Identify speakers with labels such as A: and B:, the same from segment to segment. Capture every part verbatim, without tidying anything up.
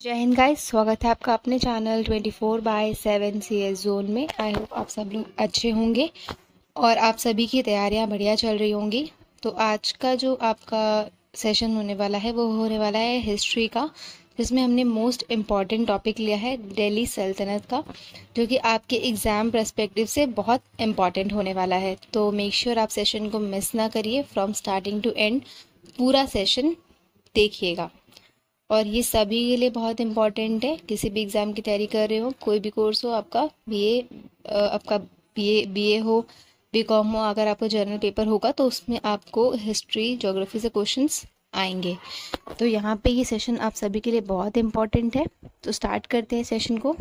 A: जय हिंद गाइस, स्वागत है आपका अपने channel twenty four by seven C S zone में। आई होप आप सब लोग अच्छे होंगे और आप सभी की तैयारियां बढ़िया चल रही होंगी। तो आज का जो आपका सेशन होने वाला है वो होने वाला है हिस्ट्री का, जिसमें हमने मोस्ट इम्पॉर्टेंट टॉपिक लिया है दिल्ली सल्तनत का, जो कि आपके एग्ज़ाम पर्सपेक्टिव से बहुत इम्पॉर्टेंट होने वाला है। तो मेक श्योर आप सेशन को मिस ना करिए, फ्रॉम स्टार्टिंग टू एंड पूरा सेशन देखिएगा। और ये सभी के लिए बहुत इम्पॉर्टेंट है, किसी भी एग्ज़ाम की तैयारी कर रहे हो, कोई भी कोर्स हो, आपका बीए आपका बीए बीए हो, बीकॉम हो, अगर आपका जर्नल पेपर होगा तो उसमें आपको हिस्ट्री ज्योग्राफी से क्वेश्चंस आएंगे। तो यहाँ पे ये सेशन आप सभी के लिए बहुत इम्पॉर्टेंट है। तो स्टार्ट करते हैं सेशन को।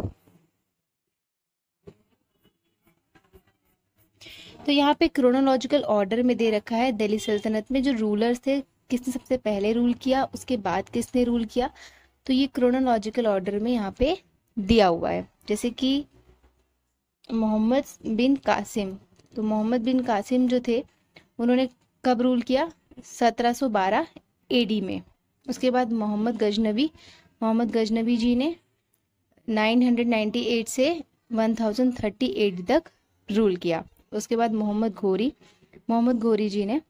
A: तो यहाँ पे क्रोनोलॉजिकल ऑर्डर में दे रखा है दिल्ली सल्तनत में जो रूलर्स थे, किसने सबसे पहले रूल किया, उसके बाद किसने रूल किया। तो ये क्रोनोलॉजिकल ऑर्डर में यहाँ पे दिया हुआ है। जैसे कि मोहम्मद बिन कासिम, तो मोहम्मद बिन कासिम जो थे उन्होंने कब रूल किया, सत्रह सौ बारह एडी में। उसके बाद मोहम्मद गजनवी मोहम्मद गजनवी जी ने नौ सौ अट्ठानवे से एक हज़ार तीस तक रूल किया। उसके बाद मोहम्मद घोरी मोहम्मद घोरी जी ने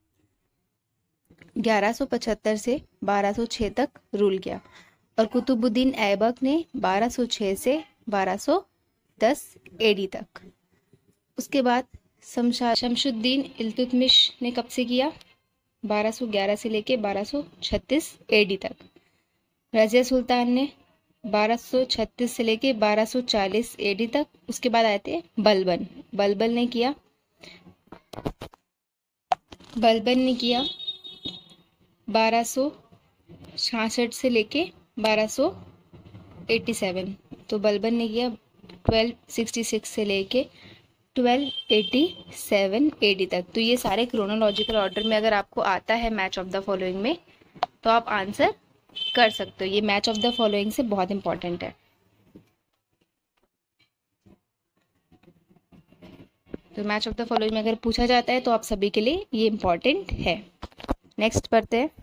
A: ग्यारह सौ पचहत्तर से बारह सौ छह तक रूल किया। और कुतुबुद्दीन ऐबक ने बारह सौ छह से बारह सौ दस एडी तक। उसके बाद शमशुद्दीन इल्तुतमिश ने कब से किया, बारह सौ ग्यारह से लेके बारह सौ छत्तीस एडी तक। रजिया सुल्तान ने बारह सौ छत्तीस से लेके बारह सौ चालीस एडी तक। उसके बाद आए थे बलबन बलबन ने किया बलबन ने किया बारह सौ छियासठ से लेके बारह सौ सत्तासी। तो बलबन ने किया बारह सौ छियासठ से लेके बारह सौ सत्तासी एडी तक। तो ये सारे क्रोनोलॉजिकल ऑर्डर में अगर आपको आता है मैच ऑफ द फॉलोइंग में, तो आप आंसर कर सकते हो। ये मैच ऑफ द फॉलोइंग से बहुत इंपॉर्टेंट है। तो मैच ऑफ द फॉलोइंग में अगर पूछा जाता है तो आप सभी के लिए ये इंपॉर्टेंट है। नेक्स्ट पढ़ते हैं।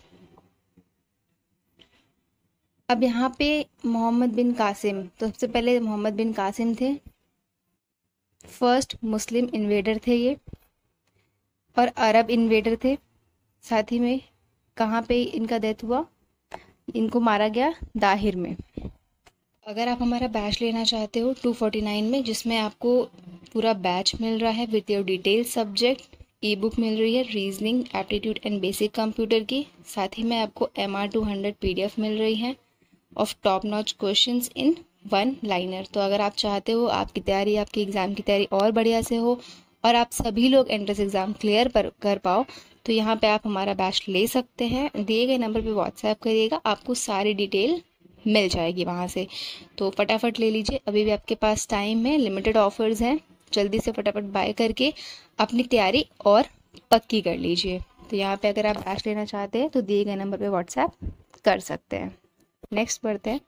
A: अब यहाँ पे मोहम्मद बिन कासिम, तो सबसे पहले मोहम्मद बिन कासिम थे, फर्स्ट मुस्लिम इन्वेडर थे ये, और अरब इन्वेडर थे। साथ ही में कहाँ पे इनका डेथ हुआ, इनको मारा गया दाहिर में। अगर आप हमारा बैच लेना चाहते हो टू फोर्टी नाइन में, जिसमें आपको पूरा बैच मिल रहा है with your detail subject, e book मिल रही है reasoning, aptitude and basic computer की, साथ ही में आपको M R two hundred P D F मिल रही है of top notch questions in one liner. तो अगर आप चाहते हो आपकी तैयारी, आपकी एग्ज़ाम की तैयारी और बढ़िया से हो और आप सभी लोग एंट्रेंस एग्ज़ाम क्लियर पर कर पाओ, तो यहाँ पे आप हमारा बैच ले सकते हैं। दिए गए नंबर पे व्हाट्सएप करिएगा, आपको सारी डिटेल मिल जाएगी वहाँ से। तो फटाफट ले लीजिए, अभी भी आपके पास टाइम है, लिमिटेड ऑफर्स हैं, जल्दी से फटाफट बाय करके अपनी तैयारी और पक्की कर लीजिए। तो यहाँ पे अगर आप बैच लेना चाहते हैं तो दिए गए नंबर पे व्हाट्सएप कर सकते हैं। नेक्स्ट पढ़ते हैं।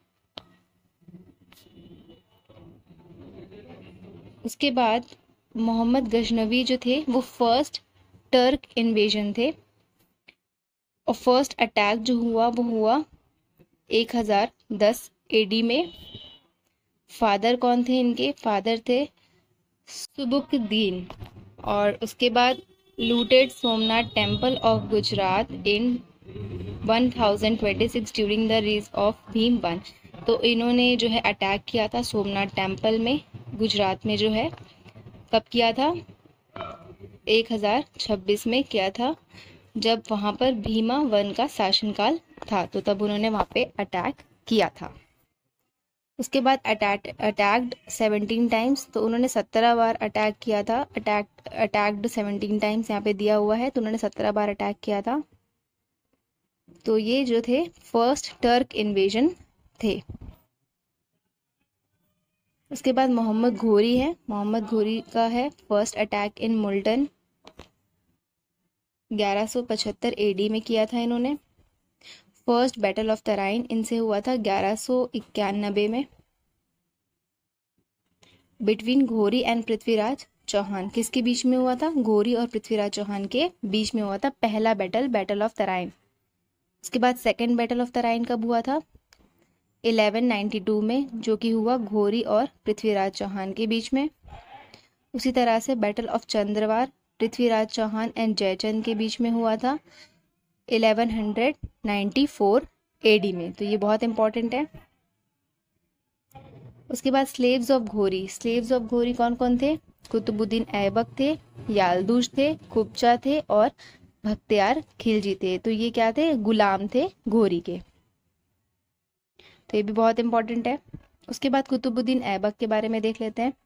A: उसके बाद मोहम्मद गजनवी जो थे वो फर्स्ट टर्क इन्वेजन थे, और फर्स्ट अटैक जो हुआ वो हुआ एक हज़ार दस एडी में। फादर कौन थे इनके, फादर थे सुबुकदीन। और उसके बाद looted Somnath temple of Gujarat in one thousand twenty six during the रीज ऑफ भीम वन। तो इन्होंने जो है अटैक किया था सोमनाथ टेम्पल में, गुजरात में जो है, कब किया था, एक हज़ार छब्बीस में किया था, जब वहाँ पर भीमा वन का शासनकाल था। तो तब उन्होंने वहाँ पे अटैक किया था। उसके बाद अटैक अटैक्ड सेवनटीन टाइम्स, तो उन्होंने सत्रह बार अटैक किया था। अटैक अटैक्ड सेवनटीन टाइम्स यहाँ पे दिया हुआ है, तो उन्होंने सत्रह बार अटैक किया था। तो ये जो थे फर्स्ट टर्क इन्वेजन थे। उसके बाद मोहम्मद घोरी है, मोहम्मद घोरी का है फर्स्ट अटैक इन मुल्टन, ग्यारह सौ पचहत्तर एडी में किया था इन्होंने। फर्स्ट बैटल ऑफ तराइन इनसे हुआ था ग्यारह सौ इक्यानबे में, between Ghori and Prithviraj Chauhan. किसके बीच में हुआ था, घोरी और पृथ्वीराज चौहान के बीच में हुआ था पहला बैटल, बैटल ऑफ तराइन। उसके बाद सेकेंड बैटल ऑफ तराइन कब हुआ था, इलेवन नाइन्टी टू में, जो कि हुआ घोरी और पृथ्वीराज चौहान के बीच में। उसी तरह से battle of Chandwar Prithviraj Chauhan and Jaichand के बीच में हुआ था इलेवन नाइन्टी फोर एडी में। तो ये बहुत इंपॉर्टेंट है। उसके बाद slaves of Ghori, slaves of Ghori कौन कौन थे? कुतुबुद्दीन ऐबक थे, यालदूज थे, कुब्जा थे और बख्तियार खिलजी थे। तो ये क्या थे? गुलाम थे घोरी के। तो ये भी बहुत इंपॉर्टेंट है। उसके बाद कुतुबुद्दीन ऐबक के बारे में देख लेते हैं।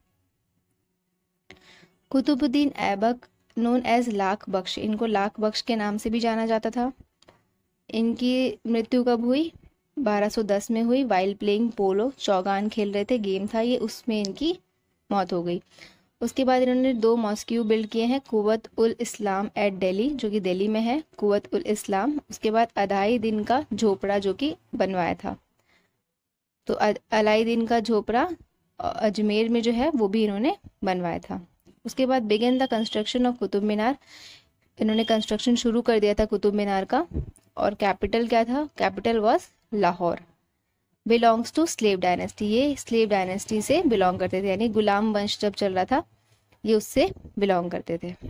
A: कुतुबुद्दीन ऐबक नोन एज लाख बख्श, इनको लाख बख्श के नाम से भी जाना जाता था। इनकी मृत्यु कब हुई? बारह सौ दस में हुई, वाइल प्लेइंग पोलो, चौगान खेल रहे थे, गेम था ये, उसमें इनकी मौत हो गई। उसके बाद इन्होंने दो मॉस्क्यू बिल्ड किए हैं, कुव्वत उल इस्लाम एट दिल्ली, जो कि दिल्ली में है, कुव्वत उल इस्लाम। उसके बाद अढ़ाई दिन का झोपड़ा, जो कि बनवाया था। तो अलाई दिन का झोपड़ा अजमेर में जो है वो भी इन्होंने बनवाया था। उसके बाद begin the construction of Qutub Minar, इन्होंने कंस्ट्रक्शन शुरू कर दिया था कुतुब मीनार का। और कैपिटल क्या था? Capital was Lahore. Belongs to slave dynasty, ये स्लेव डायनेस्टी से बिलोंग करते थे, यानी गुलाम वंश जब चल रहा था ये उससे बिलोंग करते थे।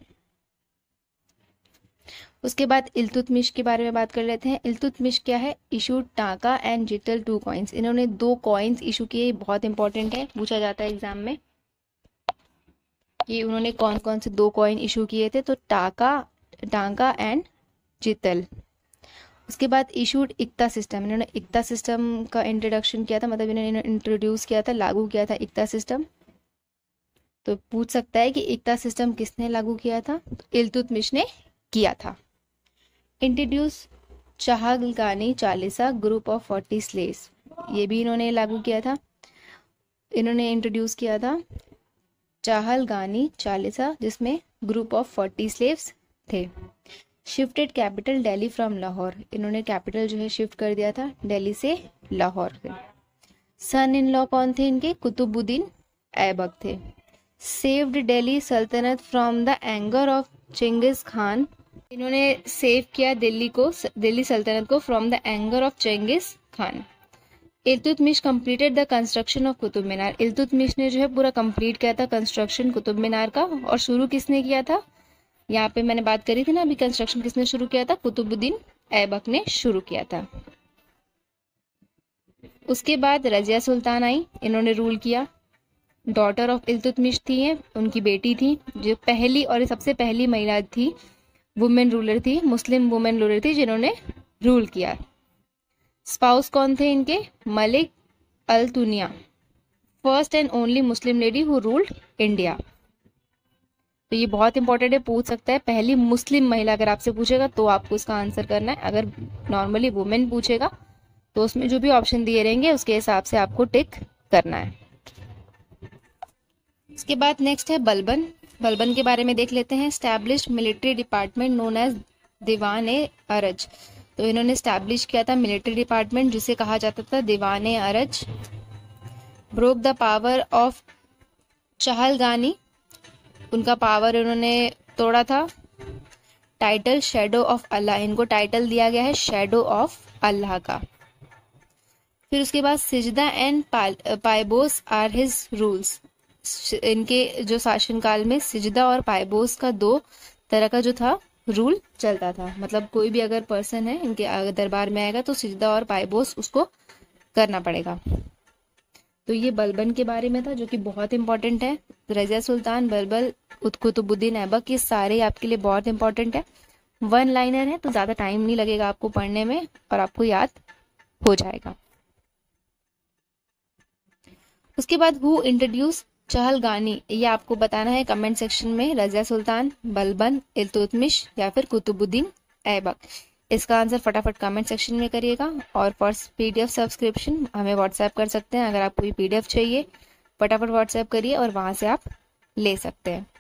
A: उसके बाद इल्तुतमिश के बारे में बात कर लेते हैं। इल्तुतमिश क्या है? इशूड टाका एंड जिटल टू कॉइन्स, इन्होंने दो कॉइन्स इशू किए, बहुत इंपॉर्टेंट है, पूछा जाता है एग्जाम में कि उन्होंने कौन कौन से दो कॉइन इशू किए थे। तो टाका टाका एंड जितल। उसके बाद इशूड इक्ता सिस्टम, इन्होंने इक्ता सिस्टम का इंट्रोडक्शन किया था, मतलब इन्होंने इंट्रोड्यूस किया था, लागू किया था इक्ता सिस्टम। तो पूछ सकता है कि इक्ता सिस्टम किसने लागू किया था? तो इल्तुतमिश ने किया था। Introduce Chahalgani Chalisa group of forty slaves, ये भी इन्होंने लागू किया था। इन्होंने इंट्रोड्यूस किया था चहलगानी चालीसा, जिसमें ग्रुप ऑफ फोर्टी स्लेव्स थे। Shifted capital Delhi from Lahore, इन्होंने कैपिटल जो है शिफ्ट कर दिया था दिल्ली से लाहौर से। सन इन लॉ कौन थे इनके? कुतुबुद्दीन ऐबक थे। Saved Delhi Sultanat from the anger of Genghis Khan, इन्होंने सेव किया दिल्ली को, दिल्ली सल्तनत को from the anger of Genghis Khan. Iltutmish completed the construction of Qutub Minar, Iltutmish ने जो है पूरा कंप्लीट किया था कंस्ट्रक्शन कुतुब मीनार का। और शुरू किसने किया था? यहाँ पे मैंने बात करी थी ना अभी, कंस्ट्रक्शन किसने शुरू किया था? कुतुबुद्दीन ऐबक ने शुरू किया था। उसके बाद रजिया सुल्तान आई, इन्होंने रूल किया। डॉटर ऑफ इल्तुतमिश थी, है उनकी बेटी थी, जो पहली और सबसे पहली महिला थी, वुमेन रूलर थी, मुस्लिम वुमेन रूलर थी जिन्होंने रूल किया। स्पाउस कौन थे इनके? Malik Altunia, first and only Muslim lady who ruled India. तो ये बहुत इंपॉर्टेंट है, पूछ सकता है पहली मुस्लिम महिला, अगर आपसे पूछेगा तो आपको उसका आंसर करना है। अगर नॉर्मली वुमेन पूछेगा तो उसमें जो भी ऑप्शन दिए रहेंगे उसके हिसाब से आपको टिक करना है। इसके बाद नेक्स्ट है बलबन। बलबन के बारे में देख लेते हैं। Established military department known as Diwan e Arz, तो इन्होंने स्टैब्लिश किया था मिलिट्री डिपार्टमेंट जिसे कहा जाता था Diwan e Arz. Broke the power of Chahalgani, उनका पावर उन्होंने तोड़ा था। टाइटल शेडो ऑफ अल्लाह, इनको टाइटल दिया गया है शेडो ऑफ अल्लाह का। फिर उसके बाद Sijda and Paibos are his rules, इनके जो शासनकाल में सिजदा और पाइबोस का दो तरह का जो था रूल चलता था। मतलब कोई भी अगर पर्सन है इनके दरबार में आएगा तो सिजदा और पाइबोस उसको करना पड़ेगा। तो ये बलबन के बारे में था जो कि बहुत इंपॉर्टेंट है। रजिया सुल्तान, बलबल, कुतुबुद्दीन ऐबक, ये सारे आपके लिए बहुत इंपॉर्टेंट है। वन लाइनर है तो ज़्यादा टाइम नहीं लगेगा आपको पढ़ने में और आपको याद हो जाएगा। उसके बाद हु इंट्रोड्यूस चहलगानी, ये आपको बताना है कमेंट सेक्शन में। रजिया सुल्तान, बलबन, इल्तुतमिश या फिर कुतुबुद्दीन ऐबक। इसका आंसर फटाफट कमेंट सेक्शन में करिएगा। और फॉर पीडीएफ सब्सक्रिप्शन हमें व्हाट्सएप कर सकते हैं। अगर आपको ये पीडीएफ चाहिए फटाफट व्हाट्सएप करिए और वहां से आप ले सकते हैं।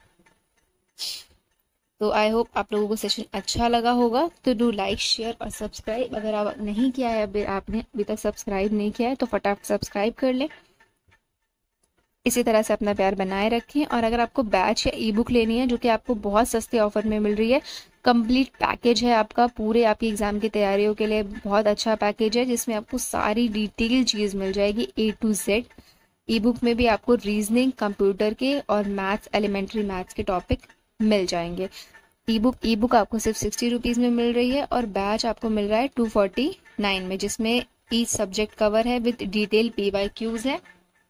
A: तो आई होप आप लोगों को सेशन अच्छा लगा होगा। तो डू लाइक, शेयर और सब्सक्राइब। अगर आप नहीं किया है, आपने अभी तक सब्सक्राइब नहीं किया है तो फटाफट सब्सक्राइब कर लें। इसी तरह से अपना प्यार बनाए रखें। और अगर आपको बैच या ई बुक लेनी है जो कि आपको बहुत सस्ते ऑफर में मिल रही है, कंप्लीट पैकेज है आपका, पूरे आपकी एग्जाम की तैयारियों के लिए बहुत अच्छा पैकेज है जिसमें आपको सारी डिटेल चीज़ मिल जाएगी A to Z. E book में भी आपको रीजनिंग, कंप्यूटर के और मैथ्स, एलिमेंट्री मैथ्स के टॉपिक मिल जाएंगे। ई बुक ई बुक आपको सिर्फ सिक्सटी रुपीज़ में मिल रही है और बैच आपको मिल रहा है टू फोर्टी नाइन में, जिसमें ईच सब्जेक्ट कवर है with detail P Y Qs है,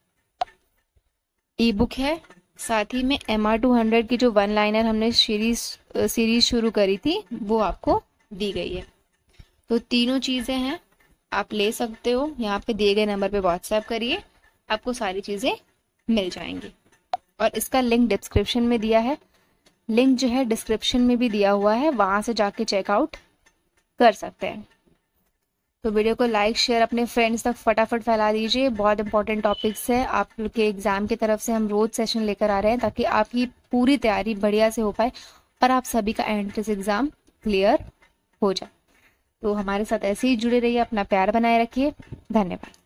A: ई बुक है, साथ ही में एम आर टू हंड्रेड की जो वन लाइनर हमने सीरीज सीरीज शुरू करी थी वो आपको दी गई है। तो तीनों चीज़ें हैं, आप ले सकते हो। यहाँ पे दिए गए नंबर पे व्हाट्सएप करिए, आपको सारी चीज़ें मिल जाएंगी। और इसका लिंक डिस्क्रिप्शन में दिया है, लिंक जो है डिस्क्रिप्शन में भी दिया हुआ है, वहाँ से जाके चेकआउट कर सकते हैं। तो वीडियो को लाइक शेयर अपने फ्रेंड्स तक फटाफट फैला दीजिए। बहुत इंपॉर्टेंट टॉपिक्स है आपके एग्जाम की तरफ से, हम रोज सेशन लेकर आ रहे हैं ताकि आपकी पूरी तैयारी बढ़िया से हो पाए और आप सभी का एंट्रेंस एग्जाम क्लियर हो जाए। तो हमारे साथ ऐसे ही जुड़े रहिए, अपना प्यार बनाए रखिए। धन्यवाद।